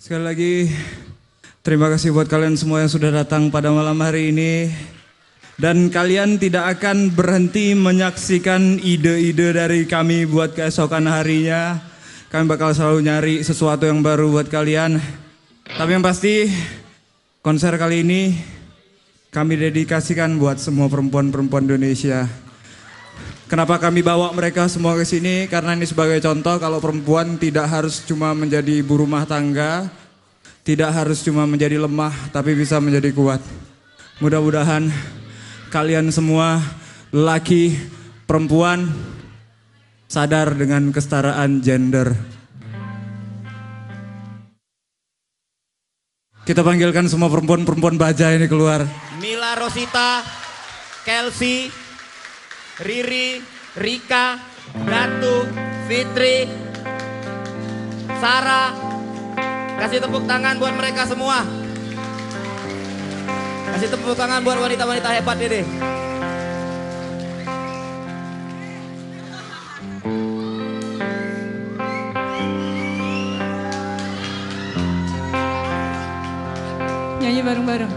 Sekali lagi terima kasih buat kalian semua yang sudah datang pada malam hari ini. Dan kalian tidak akan berhenti menyaksikan ide-ide dari kami buat keesokan harinya. Kami bakal selalu nyari sesuatu yang baru buat kalian. Tapi yang pasti konser kali ini kami dedikasikan buat semua perempuan-perempuan Indonesia. Kenapa kami bawa mereka semua ke sini? Karena ini sebagai contoh kalau perempuan tidak harus cuma menjadi ibu rumah tangga, tidak harus cuma menjadi lemah, tapi bisa menjadi kuat. Mudah-mudahan kalian semua, lelaki, perempuan, sadar dengan kesetaraan gender. Kita panggilkan semua perempuan-perempuan baja ini keluar. Mila Rosita, Kelsey, Riri, Rika, Ratu, Fitri, Sarah. Kasih tepuk tangan buat mereka semua. Kasih tepuk tangan buat wanita-wanita hebat ini. Nyanyi bareng-bareng.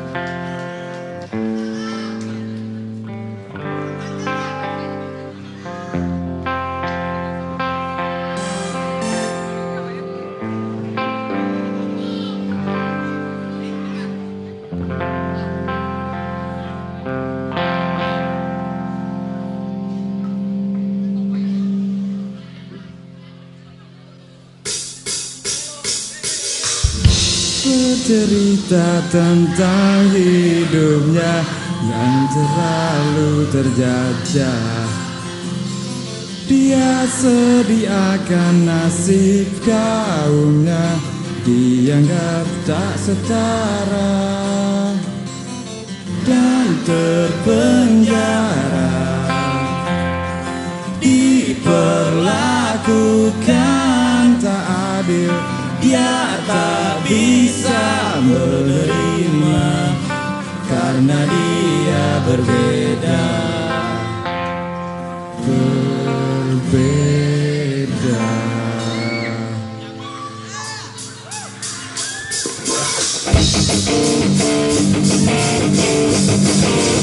Bercerita tentang hidupnya yang terlalu terjajah. Dia sediakan nasib kaumnya, dianggap tak setara dan terpenjara. Diperlakukan tak adil, dia tak bisa menerima karena dia berbeda. Berbeda.